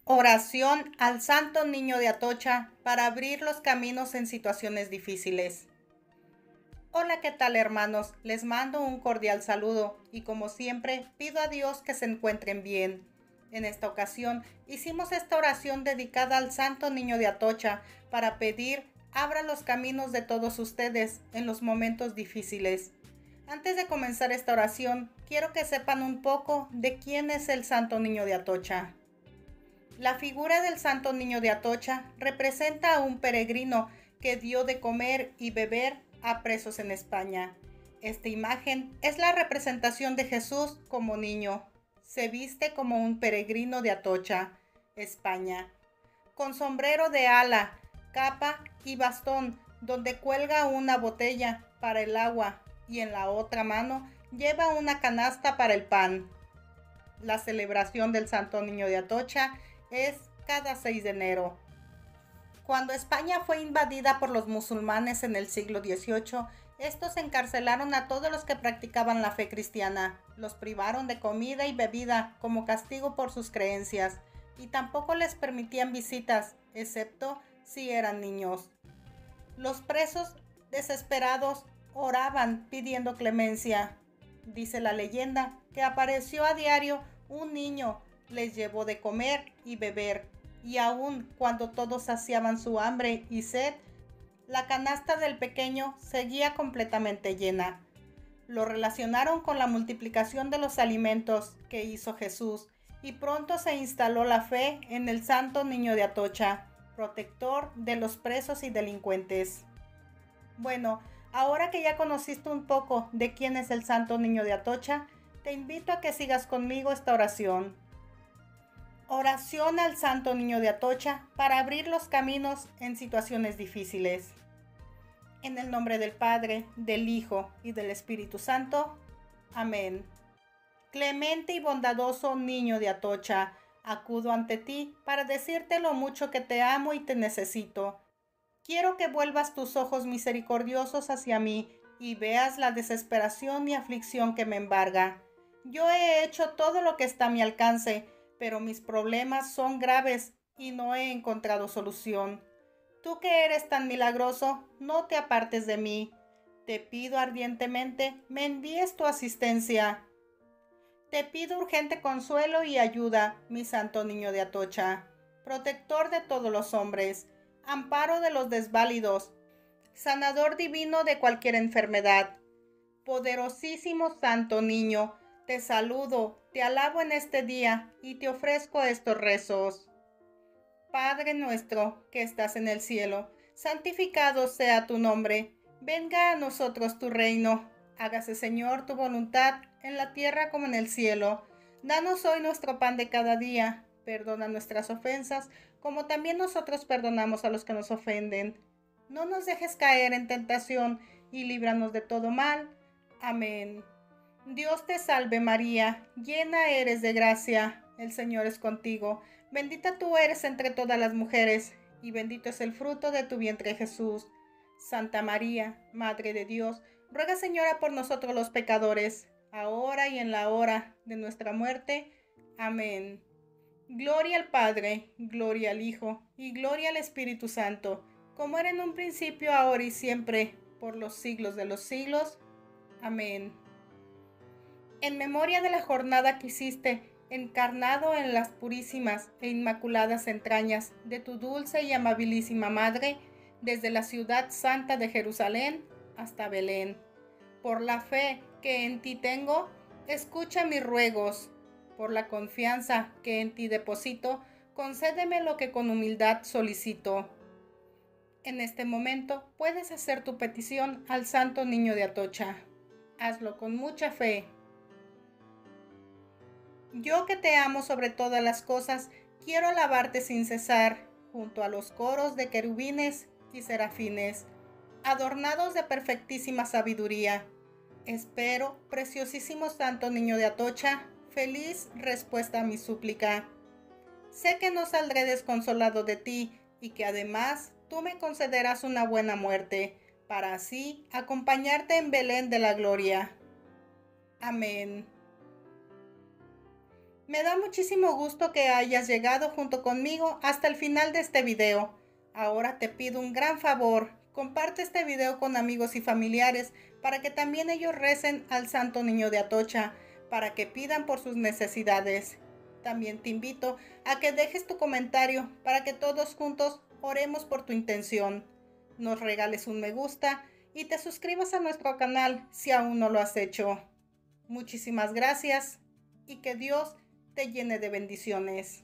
Oración al Santo Niño de Atocha para abrir los caminos en situaciones difíciles. Hola, ¿qué tal, hermanos? Les mando un cordial saludo y como siempre pido a Dios que se encuentren bien. En esta ocasión hicimos esta oración dedicada al Santo Niño de Atocha para pedir abra los caminos de todos ustedes en los momentos difíciles. Antes de comenzar esta oración, quiero que sepan un poco de quién es el Santo Niño de Atocha. La figura del Santo Niño de Atocha representa a un peregrino que dio de comer y beber a presos en España. Esta imagen es la representación de Jesús como niño. Se viste como un peregrino de Atocha, España, con sombrero de ala, capa y bastón, donde cuelga una botella para el agua y en la otra mano lleva una canasta para el pan. La celebración del Santo Niño de Atocha es cada 6 de enero. Cuando España fue invadida por los musulmanes en el siglo XVIII, estos encarcelaron a todos los que practicaban la fe cristiana, los privaron de comida y bebida como castigo por sus creencias, y tampoco les permitían visitas, excepto si eran niños. Los presos, desesperados, oraban pidiendo clemencia. Dice la leyenda que apareció a diario un niño, les llevó de comer y beber, y aun cuando todos saciaban su hambre y sed, la canasta del pequeño seguía completamente llena. Lo relacionaron con la multiplicación de los alimentos que hizo Jesús, y pronto se instaló la fe en el Santo Niño de Atocha, protector de los presos y delincuentes. Bueno, ahora que ya conociste un poco de quién es el Santo Niño de Atocha, te invito a que sigas conmigo esta oración. Oración al Santo Niño de Atocha para abrir los caminos en situaciones difíciles. En el nombre del Padre, del Hijo y del Espíritu Santo. Amén. Clemente y bondadoso Niño de Atocha, acudo ante ti para decirte lo mucho que te amo y te necesito. Quiero que vuelvas tus ojos misericordiosos hacia mí y veas la desesperación y aflicción que me embarga. Yo he hecho todo lo que está a mi alcance, pero mis problemas son graves y no he encontrado solución. Tú que eres tan milagroso, no te apartes de mí. Te pido ardientemente, me envíes tu asistencia. Te pido urgente consuelo y ayuda, mi Santo Niño de Atocha, protector de todos los hombres, amparo de los desválidos, sanador divino de cualquier enfermedad. Poderosísimo Santo Niño, te saludo, te alabo en este día y te ofrezco estos rezos. Padre nuestro que estás en el cielo, santificado sea tu nombre. Venga a nosotros tu reino. Hágase, Señor, tu voluntad en la tierra como en el cielo. Danos hoy nuestro pan de cada día. Perdona nuestras ofensas, como también nosotros perdonamos a los que nos ofenden. No nos dejes caer en tentación y líbranos de todo mal. Amén. Dios te salve María, llena eres de gracia, el Señor es contigo. Bendita tú eres entre todas las mujeres, y bendito es el fruto de tu vientre Jesús. Santa María, Madre de Dios, ruega Señora por nosotros los pecadores, ahora y en la hora de nuestra muerte. Amén. Gloria al Padre, gloria al Hijo, y gloria al Espíritu Santo, como era en un principio, ahora y siempre, por los siglos de los siglos. Amén. En memoria de la jornada que hiciste, encarnado en las purísimas e inmaculadas entrañas de tu dulce y amabilísima Madre, desde la ciudad santa de Jerusalén hasta Belén. Por la fe que en ti tengo, escucha mis ruegos. Por la confianza que en ti deposito, concédeme lo que con humildad solicito. En este momento puedes hacer tu petición al Santo Niño de Atocha. Hazlo con mucha fe. Yo que te amo sobre todas las cosas, quiero alabarte sin cesar, junto a los coros de querubines y serafines, adornados de perfectísima sabiduría. Espero, preciosísimo Santo Niño de Atocha, feliz respuesta a mi súplica. Sé que no saldré desconsolado de ti y que además tú me concederás una buena muerte, para así acompañarte en Belén de la gloria. Amén. Me da muchísimo gusto que hayas llegado junto conmigo hasta el final de este video. Ahora te pido un gran favor, comparte este video con amigos y familiares para que también ellos recen al Santo Niño de Atocha, para que pidan por sus necesidades. También te invito a que dejes tu comentario para que todos juntos oremos por tu intención. Nos regales un me gusta y te suscribas a nuestro canal si aún no lo has hecho. Muchísimas gracias y que Dios te llene de bendiciones.